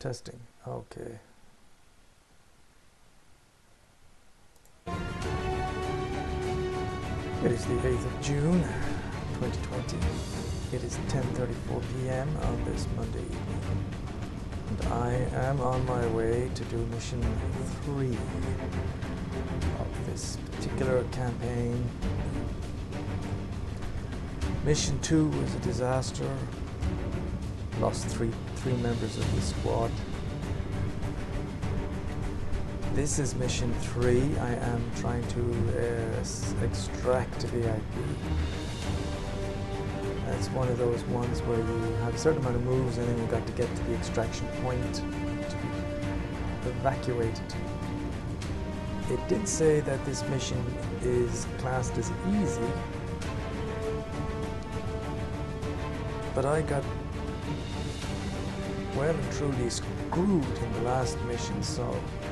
Testing. Okay. It is the 8th of June, 2020. It is 10:34 p.m. on this Monday evening. And I am on my way to do mission 3 of this particular campaign. Mission 2 was a disaster. Lost three members of the squad. This is mission 3. I am trying to extract a VIP. It's one of those ones where you have a certain amount of moves and then you've got to get to the extraction point to be evacuated. It did say that this mission is classed as easy, but I got well and truly screwed in the last mission, so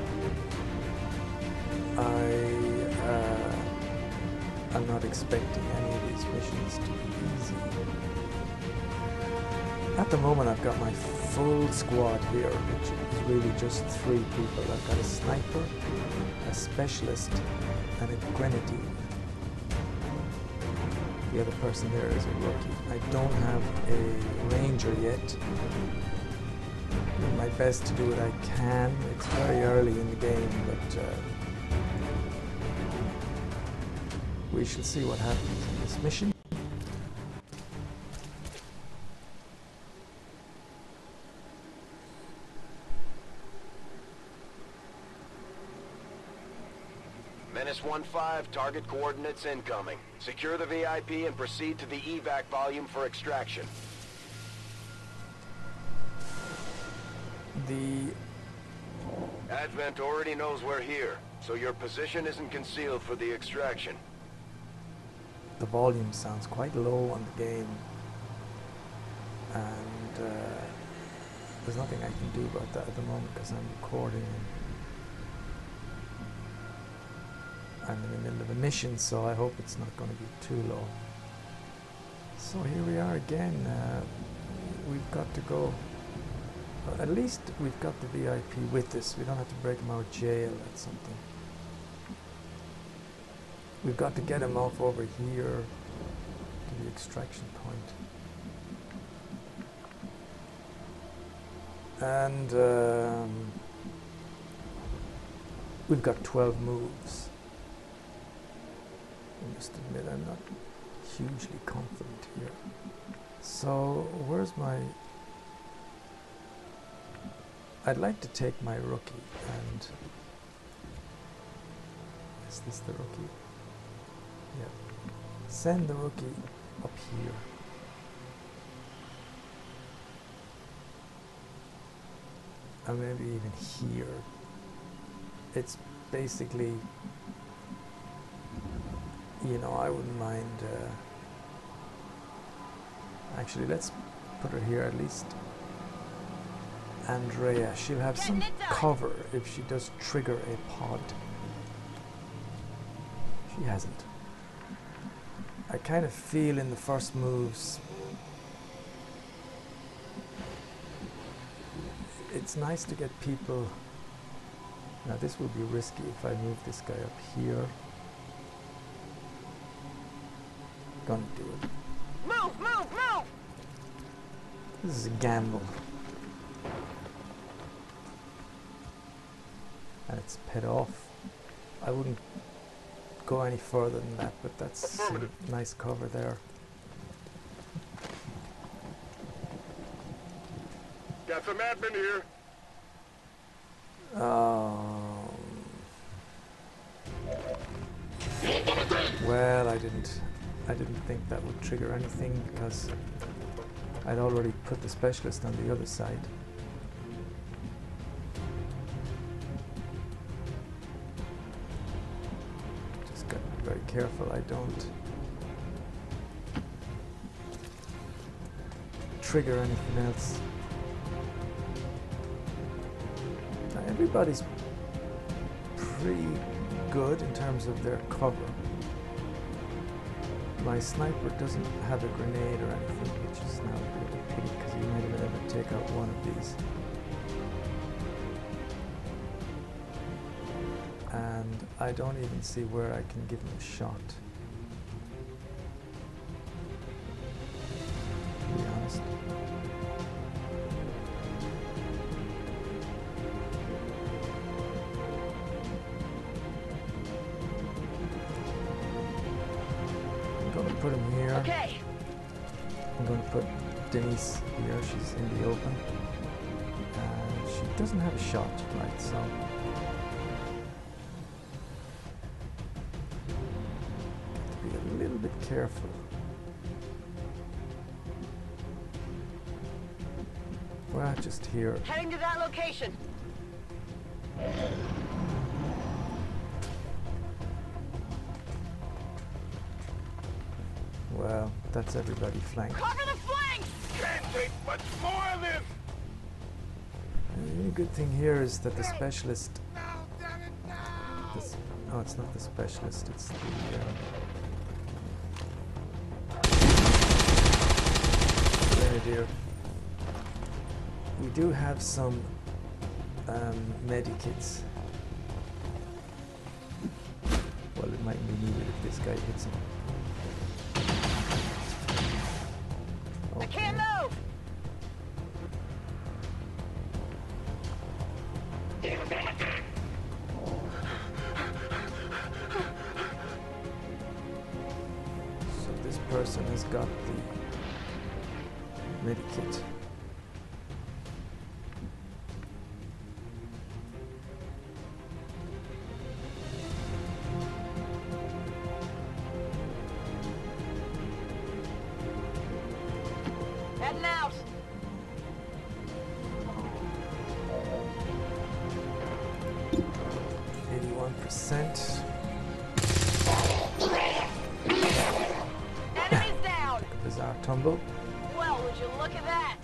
I'm not expecting any of these missions to be easy. At the moment I've got my full squad here, which is really just 3 people. I've got a sniper, a specialist, and a grenadier. The other person there is a rookie. I don't have a ranger yet. Doing my best to do what I can. It's very early in the game, but we shall see what happens in this mission. Menace 1-5, target coordinates incoming. Secure the VIP and proceed to the evac volume for extraction. The Advent already knows we're here, so your position isn't concealed for the extraction. The volume sounds quite low on the game, and there's nothing I can do about that at the moment because I'm recording. I'm in the middle of a mission, so I hope it's not going to be too low. So here we are again. We've got to go. At least we've got the VIP with us. We don't have to break him out of jail at something. We've got to get him off over here to the extraction point. And we've got 12 moves. I must admit I'm not hugely confident here. So where's my... I'd like to take my rookie and... Is this the rookie? Yeah. Send the rookie up here. And maybe even here. It's basically, you know, I wouldn't mind, actually let's put her here at least. Andrea, she'll have some cover if she does trigger a pod. She hasn't. I kind of feel in the first moves it's nice to get people. Now this will be risky if I move this guy up here. Gonna do it. Move, move, move! This is a gamble. And it's paid off. I wouldn't go any further than that, but that's a nice cover there. Got some admin here. Well, I didn't think that would trigger anything because I'd already put the specialist on the other side. Just got to be very careful I don't trigger anything else. Now everybody's pretty good in terms of their cover. My sniper doesn't have a grenade or anything, which is now a bit of a pity because he might have been able to take out one of these. and I don't even see where I can give him a shot. To be honest. I'm going to put him here. Okay. I'm going to put Denise here. She's in the open. She doesn't have a shot, right? So have to be a little bit careful. Well, just here. Heading to that location. Well, that's everybody flanked. Cover the flanks! Can't take much more of this! And the only good thing here is that the specialist. No, it's not the specialist. It's the. Grenadier. We do have some medikits. Well, it might be needed if this guy hits him. I can't move! So this person has got the medikit. Heading out! 81%. Enemies down! Bizarre tumble. Well, would you look at that?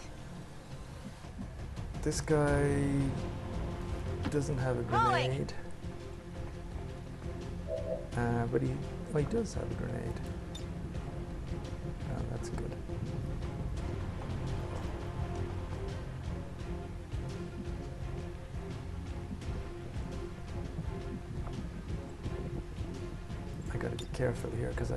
This guy doesn't have a Rolling. grenade. But he does have a grenade. Oh, that's good. I gotta be careful here because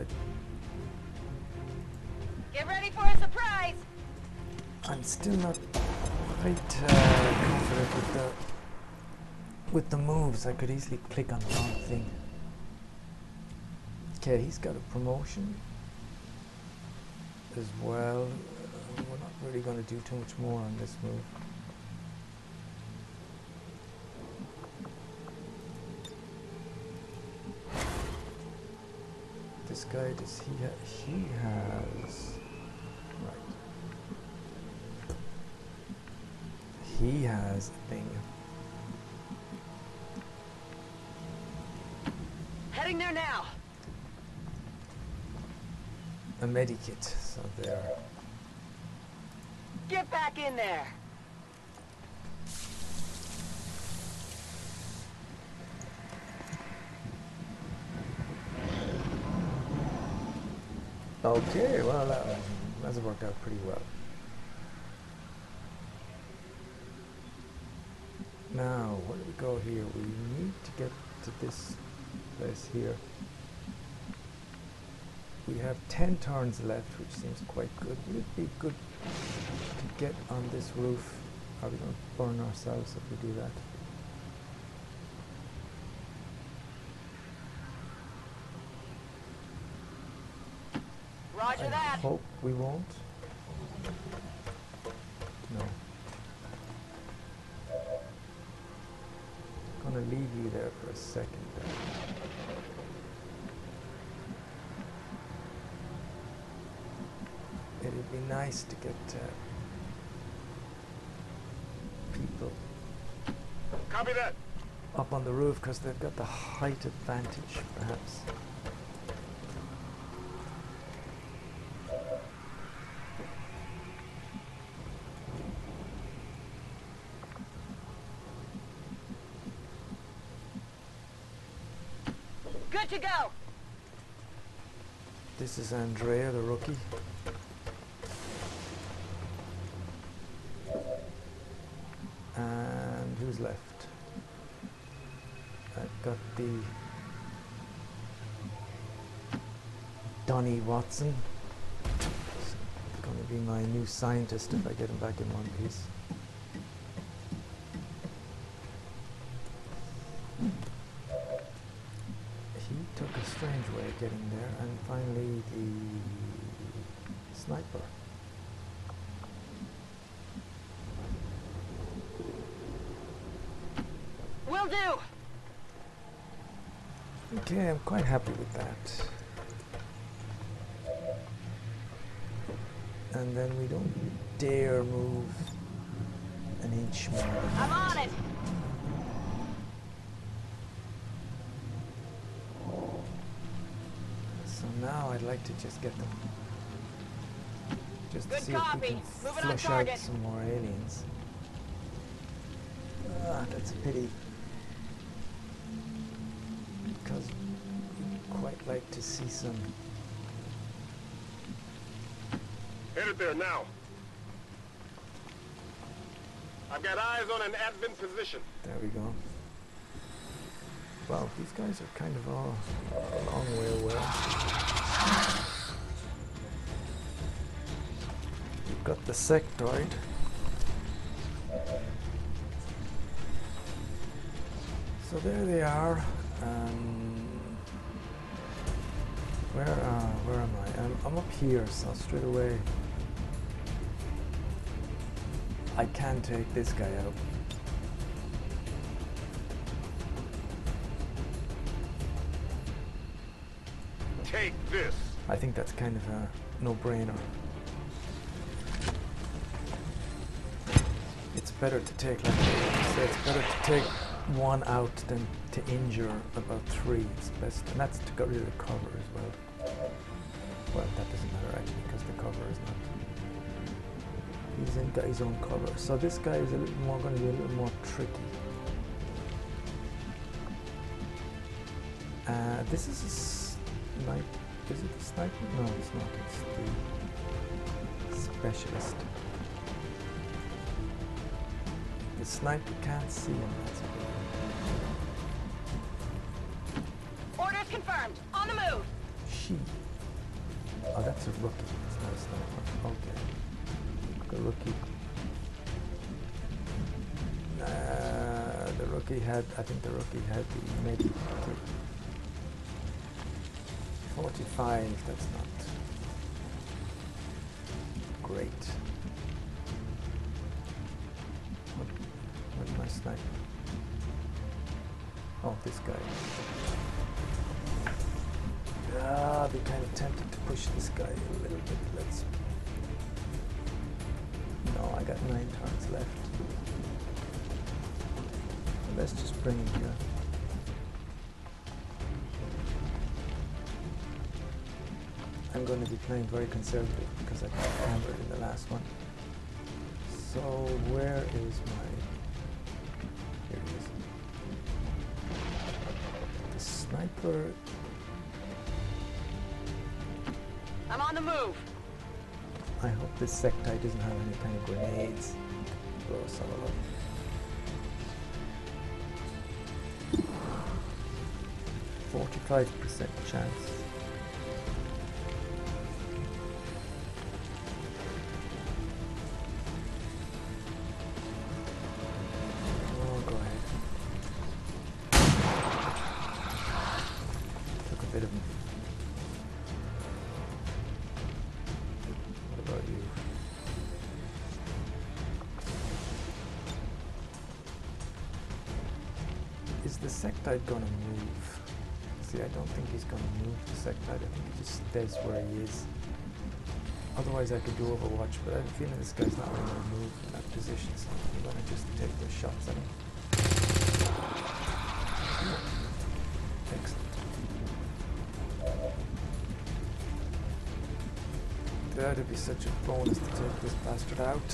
Get ready for a surprise! I'm still not quite confident with the moves. I could easily click on the wrong thing. Okay, he's got a promotion as well. We're not really going to do too much more on this move. This guy, does he has, right. He has a thing. Heading there now! A medikit, so there. Get back in there! Okay, well, that's worked out pretty well. Now, where do we go here? We need to get to this place here. We have 10 turns left, which seems quite good. Would it be good to get on this roof? Are we going to burn ourselves if we do that? Roger I that! hope we won't. No. Gonna leave you there for a second. It'd be nice to get people Copy that. up on the roof because they've got the height advantage, perhaps. Good to go! This is Andrea, the rookie. And who's left? I've got the Donnie Watson. He's going to be my new scientist if I get him back in one piece. He took a strange way of getting there, and finally the sniper. Will do. Okay, I'm quite happy with that. And then we don't dare move an inch more. I'm on it. So now I'd like to just get them. Just to Good see copy. if we can Moving on flush out target. some more aliens. Ah, that's a pity. Because we'd quite like to see some. Headed there now. I've got eyes on an advent position. There we go. Well, these guys are kind of all a long way away. We've got the sectoid. So there they are. Where am I? I'm up here, so straight away I can take this guy out. Take this. I think that's kind of a no-brainer. It's better to take, like I said, it's better to take one out than to injure about three. It's best, and that's to get rid of the cover as well. Well, that doesn't matter actually, because the cover is not. He's got his own cover. So this guy is a little more going to be a little more tricky. This is a sniper. Is it the sniper? No, it's not. It's the specialist. The sniper can't see him. That's a Orders confirmed. On the move. she. Oh, that's a rookie. It's not a sniper. Okay. The rookie. The rookie had. I think the rookie had the maybe 45. That's not great. Where's my sniper? Oh, this guy. I'll be kind of tempted to push this guy a little bit. Let's. No, I got 9 turns left. Let's just bring him here. I'm going to be playing very conservative because I got hammered in the last one. So where is my... Here he is. The sniper... I'm on the move. I hope this sectite doesn't have any kind of grenades. Throw us all up. %45 chance. Oh, go ahead. Took a bit of him. What about you? Is the sectite going to move? See, I don't think he's going to move the sectite. I think he just stays where he is. Otherwise I could do Overwatch, but I have a feeling this guy's not really going to move in that position, so I'm going to just take those shots at him. Excellent. That'd be such a bonus to take this bastard out.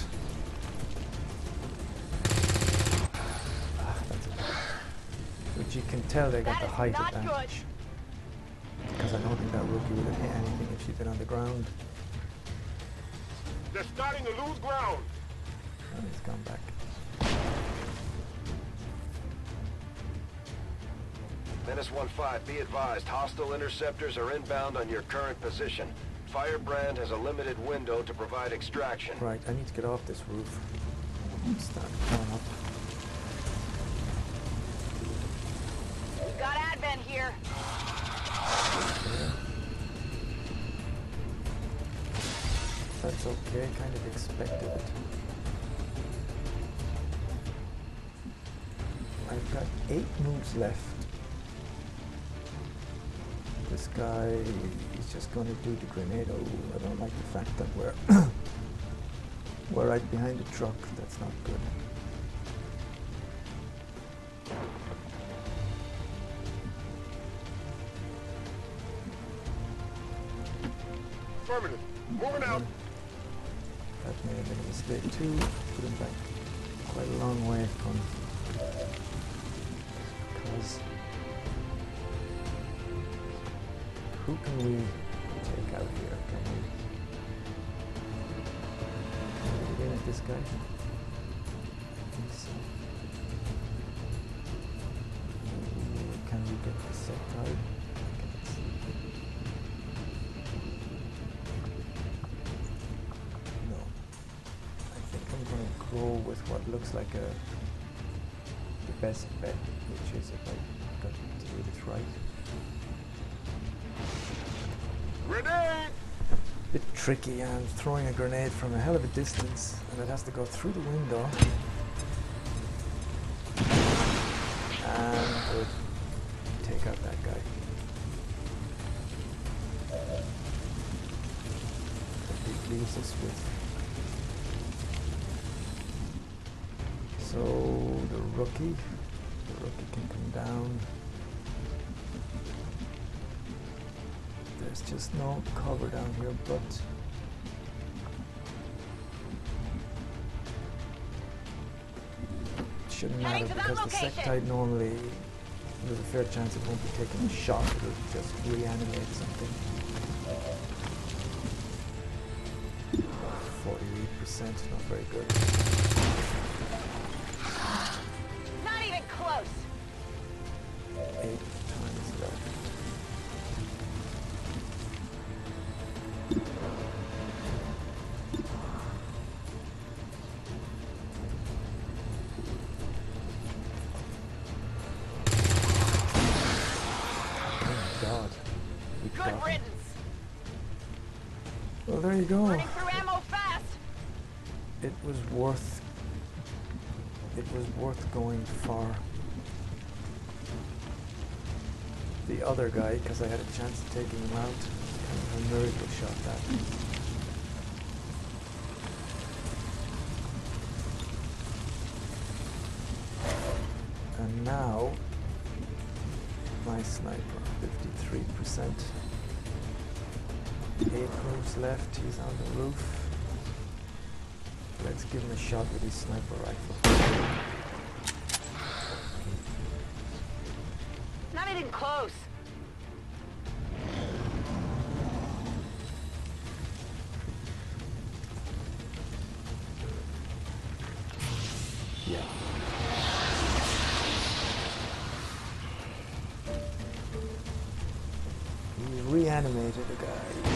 Ah, that's a bit. But you can tell they got the height That is not advantage. Because I don't think that rookie would have hit anything if she'd been on the ground. They're starting to lose ground. Oh, he's gone back. Menace 1-5, be advised, hostile interceptors are inbound on your current position. Firebrand has a limited window to provide extraction. Right, I need to get off this roof. Start going up. We've got Advent here. Yeah. That's okay, kind of expected it. I've got 8 moves left. This guy is just going to do the grenade. Oh, I don't like the fact that we're right behind the truck. That's not good. Affirmative. Moving out. That may have been a mistake too. Put him back quite a long way from, because who can we take out here? Can we get in at this guy? I think so. Can we get the sectile? No. I think I'm going to go with what looks like the best bet, which is, if I got to do this right. Grenade! Bit tricky. I'm throwing a grenade from a hell of a distance, and it has to go through the window. And would take out that guy. That leaves us with. So the rookie can come down. There's just no cover down here, but it shouldn't matter because the Sectite normally, there's a fair chance it won't be taking a shot, it'll just reanimate something. 48%, not very good. Not even close. 8 times left. Good riddance. Well, there you go. Running through ammo fast. It was worth going for the other guy because I had a chance of taking him out. Kind of a miracle shot that. And now my sniper, 53%. 8 moves left, he's on the roof. Let's give him a shot with his sniper rifle. Not even close. Yeah. He reanimated a guy.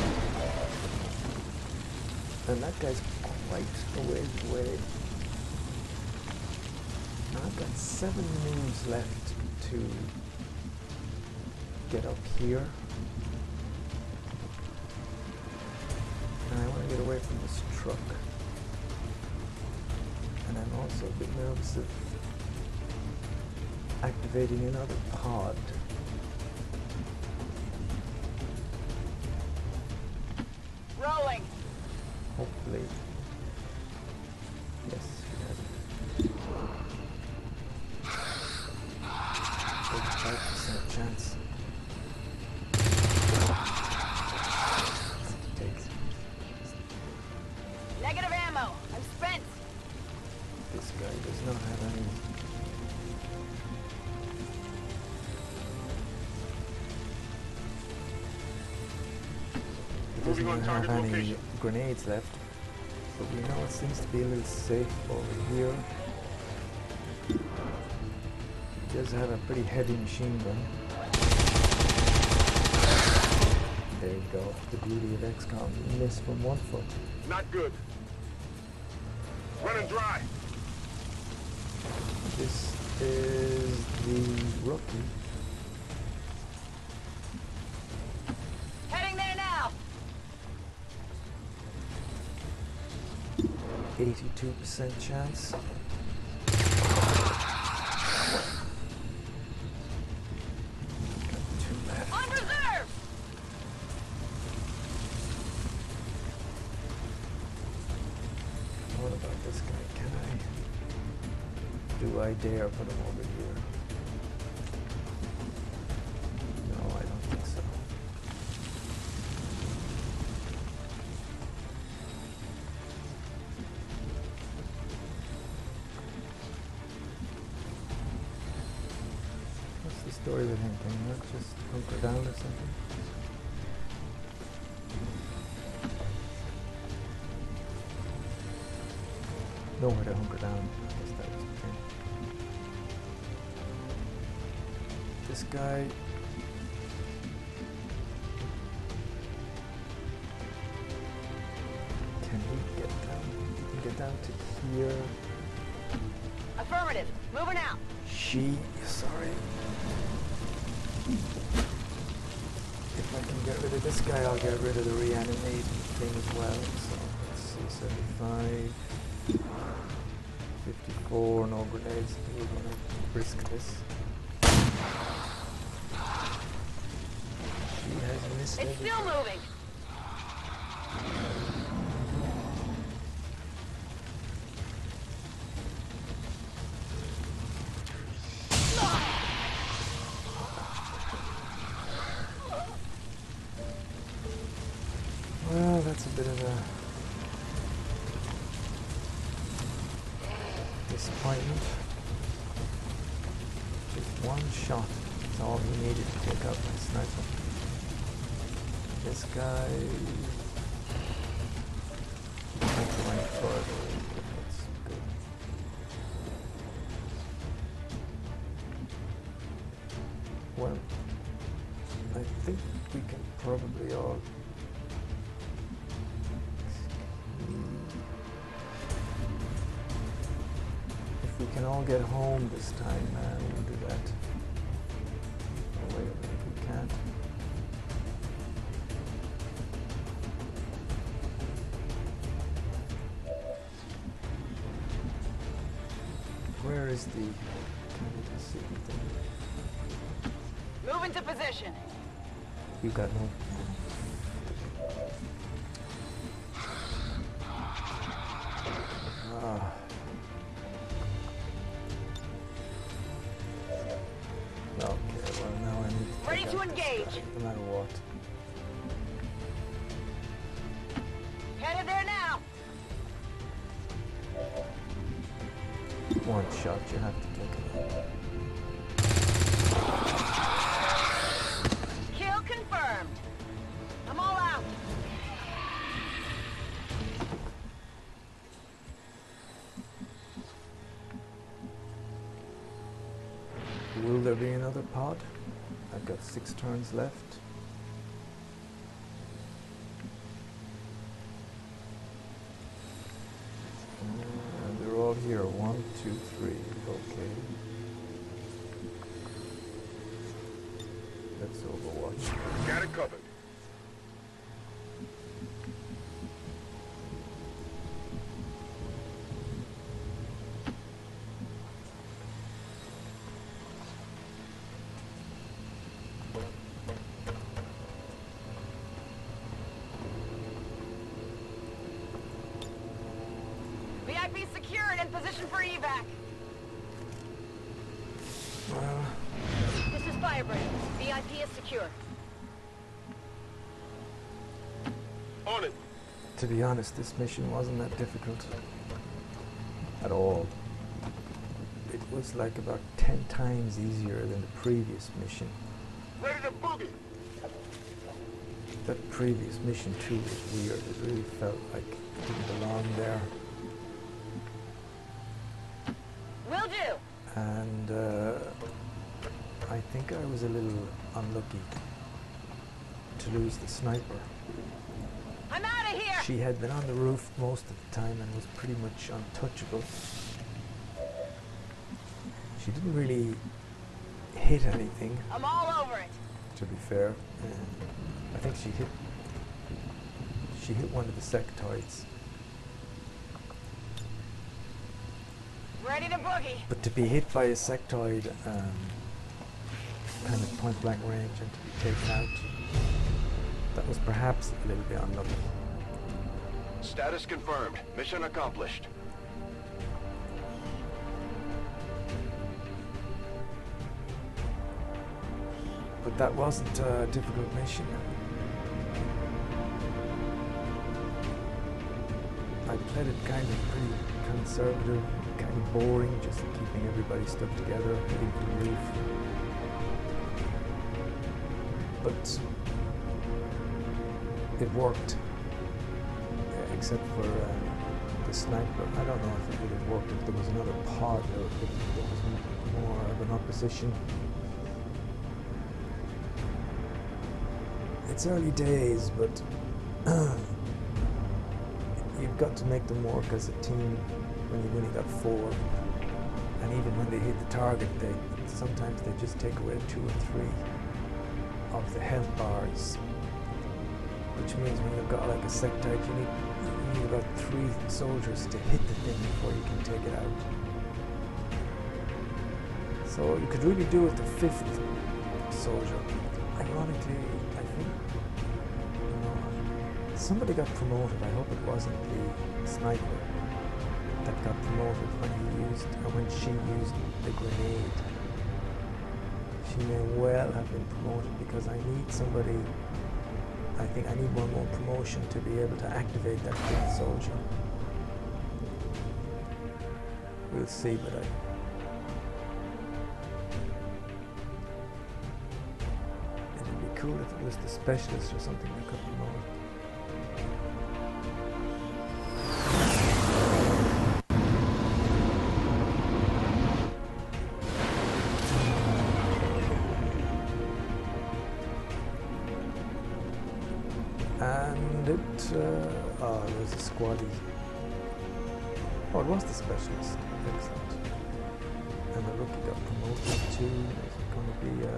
And that guy's quite a ways away. Now I've got 7 moves left to get up here. And I want to get away from this truck. And I'm also a bit nervous of activating another pod. Rolling. Hopefully. Yes, she has it. 85% chance. Takes. Negative ammo. I'm spent. This guy does not have any. He doesn't Moving on even target have any location. grenades left. But we know it seems to be a little safe over here. He does have a pretty heavy machine gun. There you go. The beauty of XCOM. You miss from one foot. Not good. Running dry. This is the rookie. Heading there now. 82% chance. On reserve. What about this guy? Can I? Do I dare put him over here? No, I don't think so. What's the story with him? Can he not just hunker down or something? Nowhere to hunker down. I guess that was the thing. This guy. Can he get down? He can get down to here. Affirmative. Moving out. Sorry. If I can get rid of this guy, I'll get rid of the reanimated thing as well. So let's see, 75. 54, no grenades. I think we're gonna risk this. She has missed It's everything. still moving. Well, that's a bit of a disappointment. Just one shot. That's all he needed to take out my sniper. This guy can't go any further. That's good. Well, I think we can probably all. If we can all get home this time, we'll do that. Oh, wait a minute, we can't. Where is the... Can we just see anything? Move into position. You got no... Ah. Okay, well now I need to Ready take to out this engage. guy, no matter what. Headed there now. One shot, you have to take it out. Kill confirmed. I'm all out. Will there be another pod? I've got 6 turns left. And they're all here. 1, 2, 3. Okay. Let's Overwatch. Got it covered. VIP secured in position for evac. Well, This is Firebird. VIP is secure. On it. to be honest, this mission wasn't that difficult. At all. It was like about 10 times easier than the previous mission. Ready to boogie. That previous mission too was weird. It really felt like it didn't belong there. Will do. And I think I was a little unlucky to lose the sniper. I'm out of here! She had been on the roof most of the time and was pretty much untouchable. She didn't really hit anything, I'm all over it. to be fair. I think she hit one of the sectoids. Ready to boogie. But to be hit by a sectoid, kind of point blank range, and to be taken out, that was perhaps a little bit unlucky. Status confirmed. Mission accomplished. But that wasn't a difficult mission. I played it kind of pretty conservative, kind of boring, just keeping everybody stuck together, hitting the roof. But it worked, except for the sniper. I don't know if it would have worked if there was another pod or if there was more of an opposition. It's early days, but you've got to make them work as a team when you've only got 4. And even when they hit the target, sometimes they just take away 2 or 3 of the health bars. Which means when you've got like a sectoid, you need about 3 soldiers to hit the thing before you can take it out. So you could really do with the 5th soldier. Ironically, I think, somebody got promoted. I hope it wasn't the sniper that got promoted when she used the grenade. She may well have been promoted because I need somebody. I think I need one more promotion to be able to activate that 5th soldier. We'll see, but it'd be cool if it was the specialist or something that could promote. And there's a squaddy. Oh, it was the specialist. Excellent. And the rookie got promoted to, is it going to be,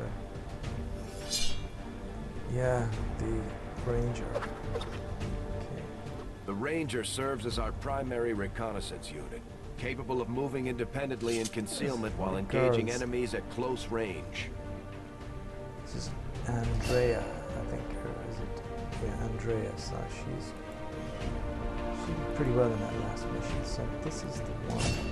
yeah, the Ranger. Okay. The Ranger serves as our primary reconnaissance unit, capable of moving independently in concealment while engaging enemies at close range. This is Andrea, I think, or is it? Yeah, Andrea, so she did pretty well in that last mission, so this is the one.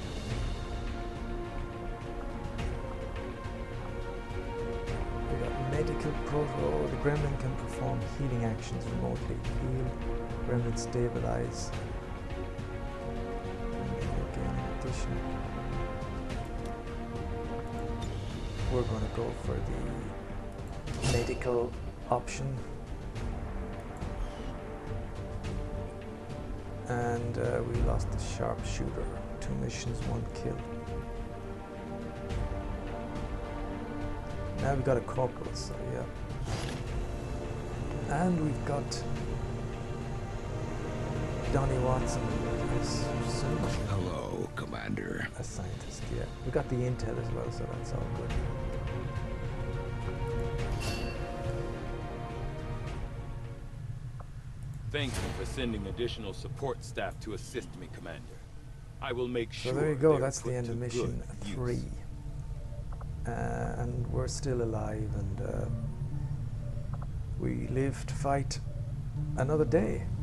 We got medical protocol. The Gremlin can perform healing actions remotely. Heal, Gremlin stabilize. And again, in addition, we're going to go for the medical option. And we lost the sharpshooter. 2 missions, 1 kill. Now we've got a corporal, so yeah. And we've got Donnie Watson as hello, Commander. a scientist, yeah. We got the intel as well, so that's all good. Thank you for sending additional support staff to assist me, Commander. I will make sure. So there you go, they're that's the put end to of mission good 3. use. And we're still alive, and we live to fight another day.